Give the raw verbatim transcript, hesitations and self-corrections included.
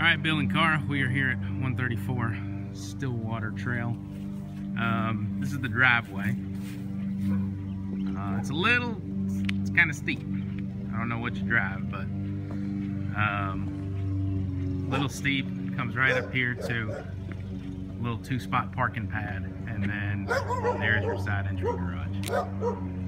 Alright, Bill and Car, we are here at one thirty-four Stillwater Trail. Um, this is the driveway. Uh, it's a little, it's kind of steep. I don't know what you drive, but um, little steep. Comes right up here to a little two-spot parking pad, and then there's your side entry garage.